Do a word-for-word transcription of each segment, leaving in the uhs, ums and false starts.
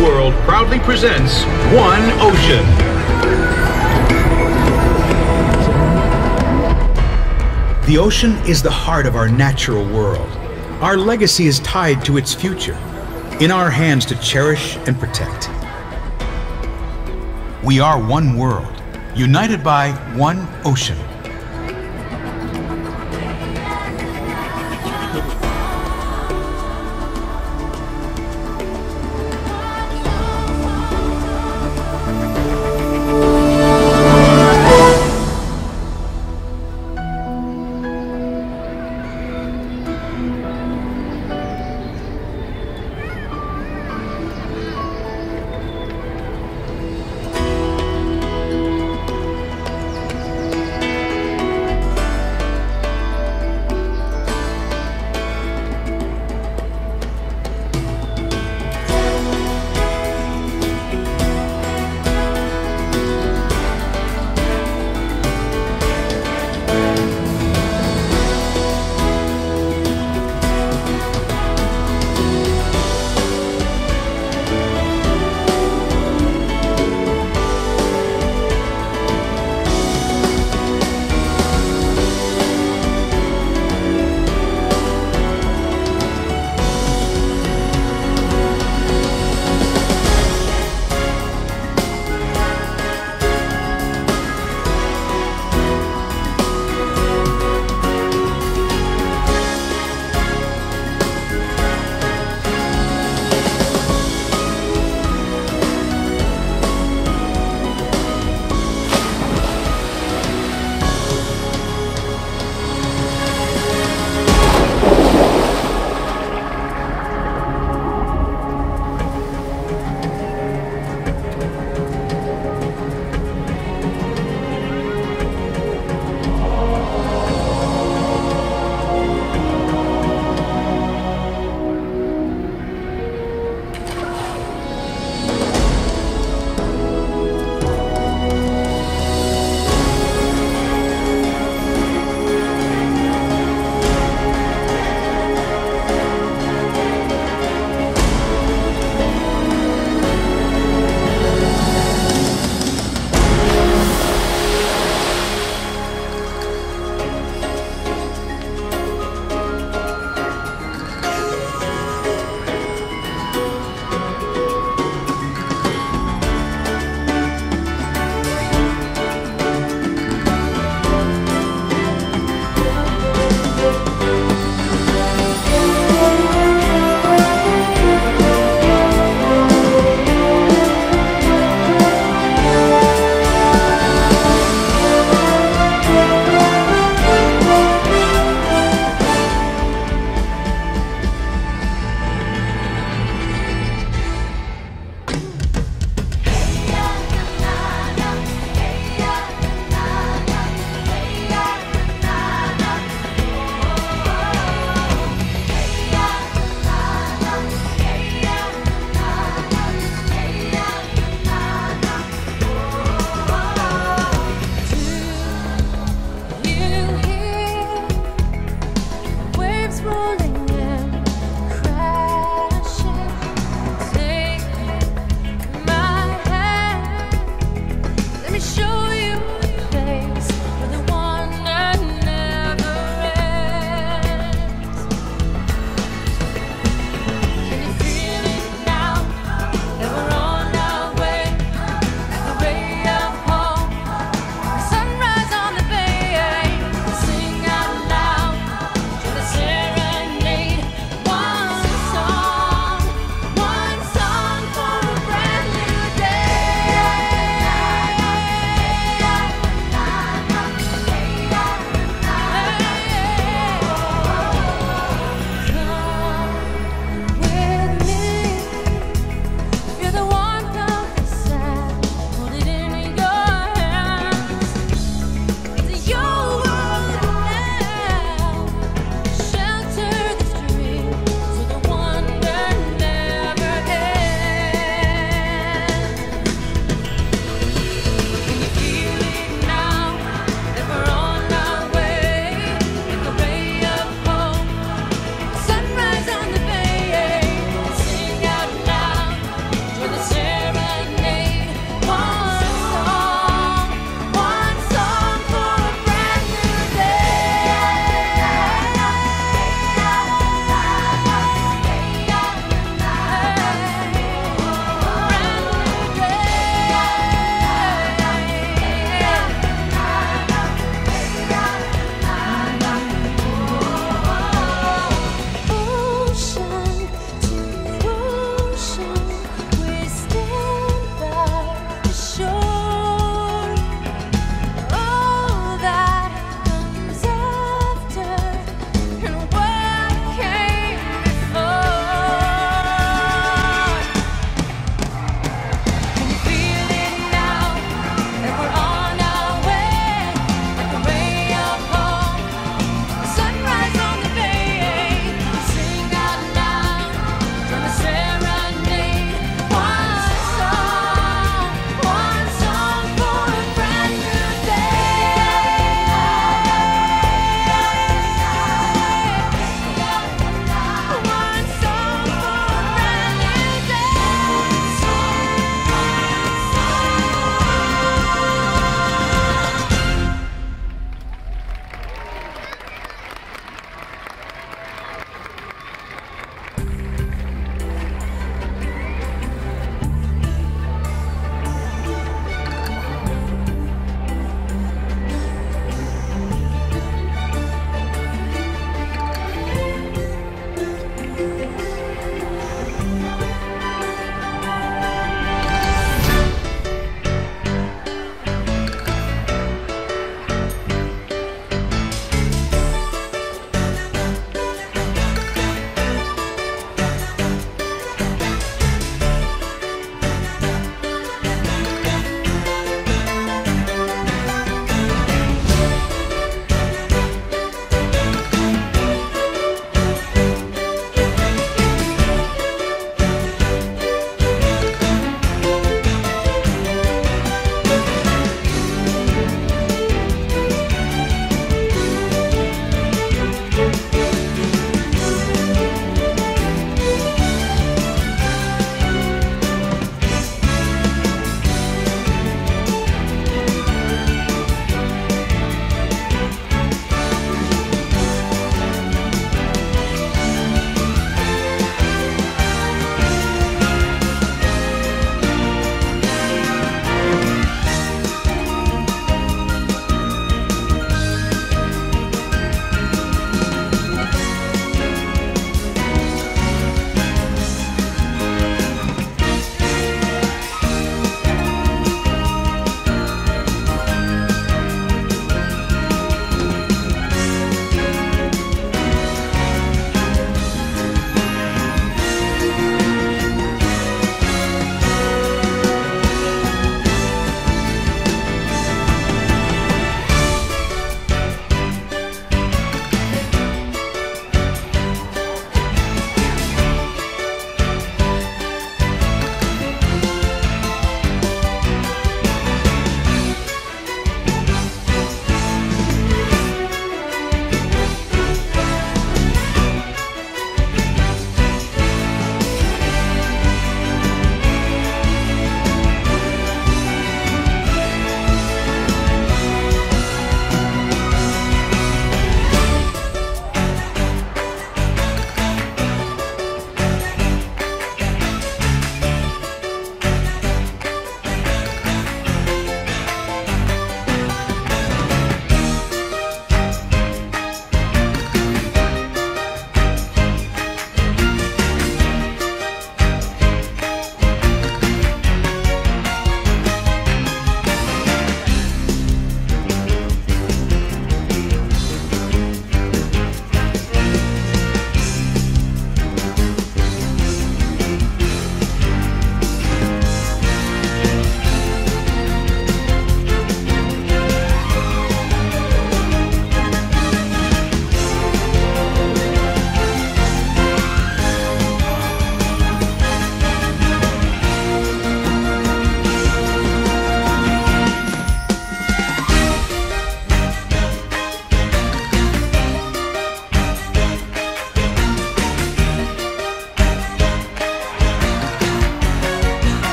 World proudly presents One Ocean. The ocean is the heart of our natural world. Our legacy is tied to its future, in our hands to cherish and protect. We are one world, united by one ocean.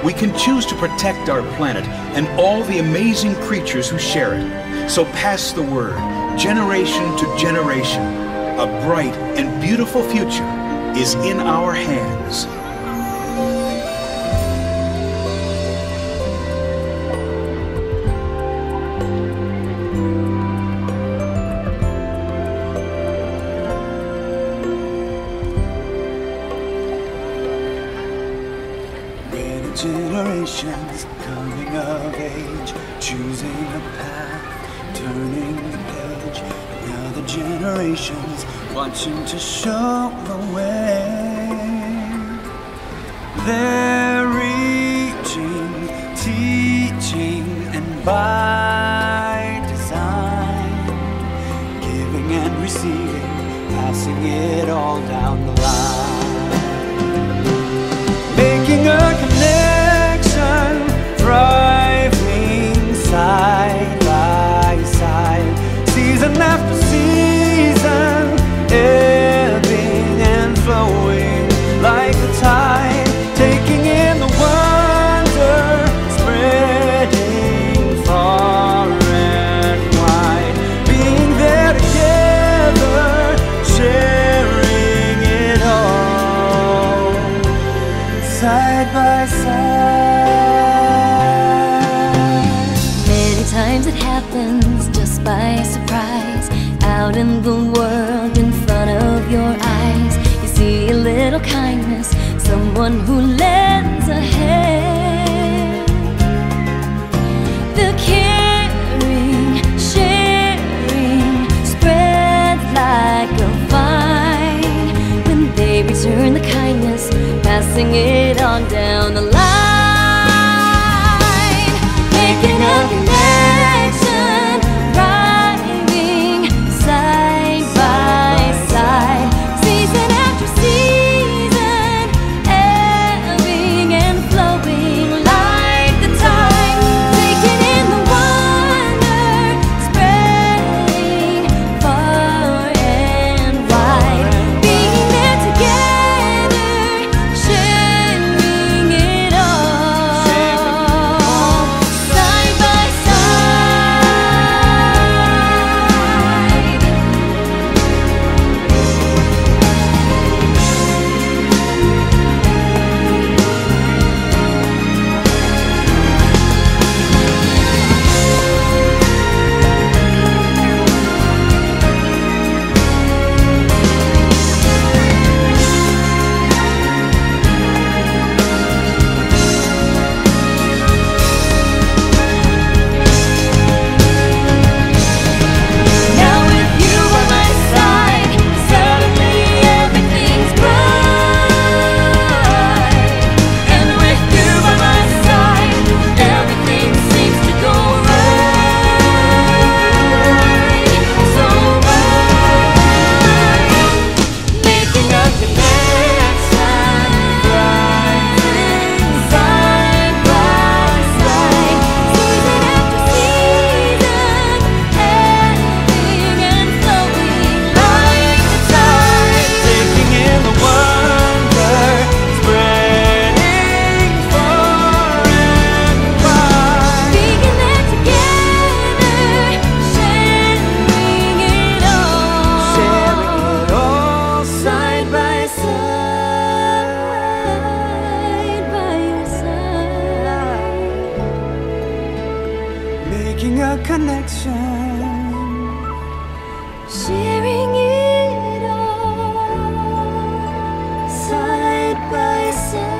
we can choose to protect our planet and all the amazing creatures who share it. So pass the word, generation to generation. A bright and beautiful future is in our hands. Generations coming of age, choosing a path, turning the page. Now the generations watching to show the way. They're reaching, teaching, and by design, giving and receiving, passing it all down the line. Making a connection, thriving side by side, season after season, ebbing and flowing like the tide, taking in the wonder, spreading far and wide, being there together, sharing it all, side by side. Many times it happens just by surprise, out in the world in front of your eyes. You see a little kindness, someone who lends a hand. The caring, sharing spreads like a vine. When they return the kindness, passing it on down the line. Making a connection, thriving side by side, season after season, ebbing and flowing like the tide, taking in the wonder, spreading far and wide, being there together, sharing it all, side by side. Now with you by my side, suddenly everything's bright. And with you by my side, everything seems to go right. So right, making a connection, rising side by side, season after season, ebbing and flowing like the tide, Taking in the wonder, spreading far and wide, being there together, sharing it all, sharing it all, side by side, by your side, making a connection. sharing it all, side by side.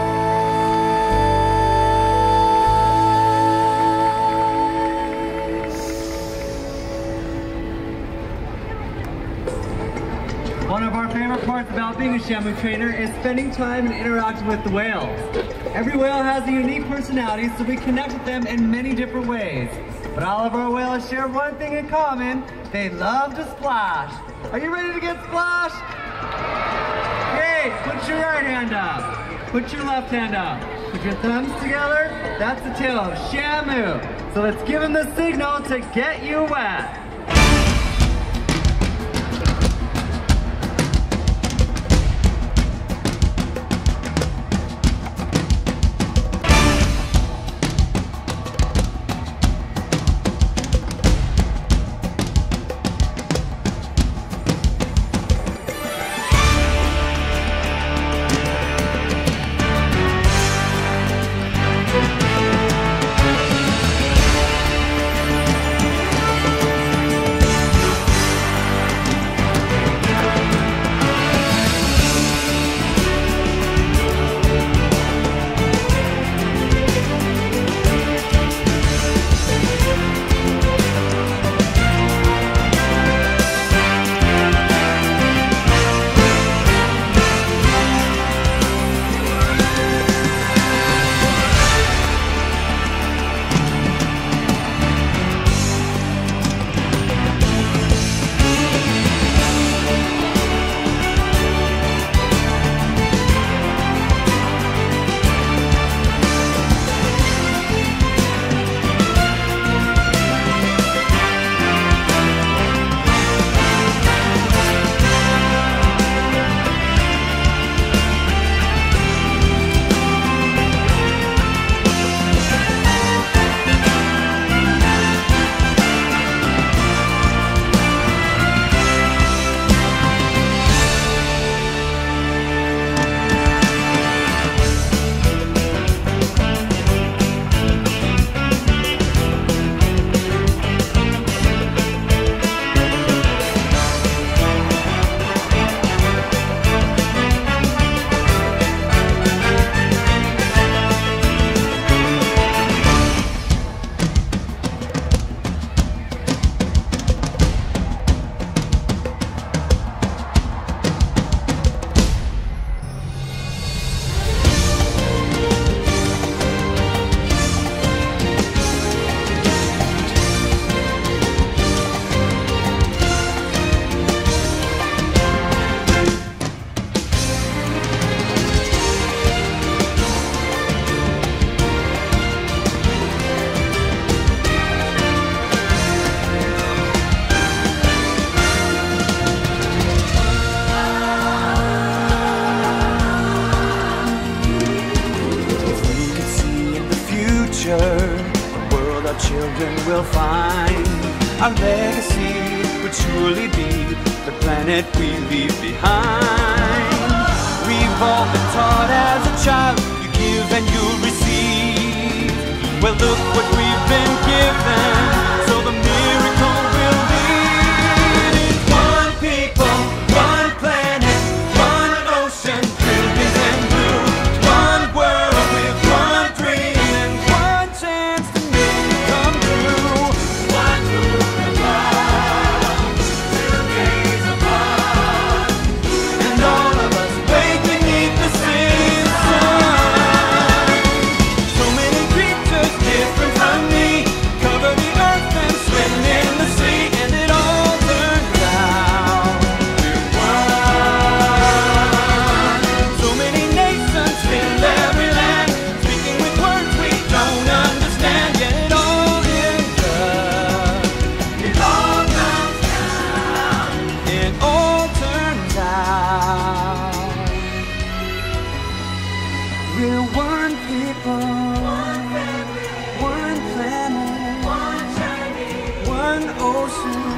One of our favorite parts about being a Shamu trainer is spending time and interacting with the whales. Every whale has a unique personality, so we connect with them in many different ways. But all of our whales share one thing in common: they love to splash. Are you ready to get splashed? Great, put your right hand up. Put your left hand up. Put your thumbs together. That's the tail of Shamu. So let's give him the signal to get you wet. future, a world our children will find. Our legacy would surely be the planet we leave behind. We've all been taught as a child, you give and you'll receive. Well, look what we've been given, so the miracle will be. It's one people, one planet, one ocean, trillions and blue. One world with one dream and one chance to make it come true. One moon above, two days apart, and all of us wake beneath the same sun. So many creatures different from me cover the earth and swim in the sea, and it all turns out we're one. So many nations fill every land, speaking with words we don't understand, yet it all ends up. It all comes down. It all turns out we're one people, one family, one planet, one journey, one ocean.